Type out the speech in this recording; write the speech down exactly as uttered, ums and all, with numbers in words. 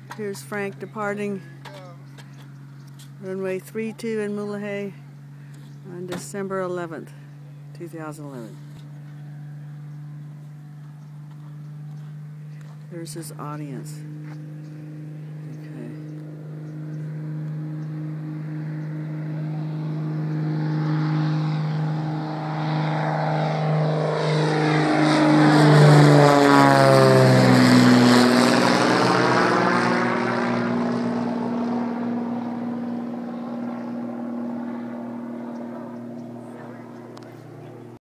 Here's Frank departing runway three two in Mulegé on December eleventh, two thousand eleven. Here's his audience.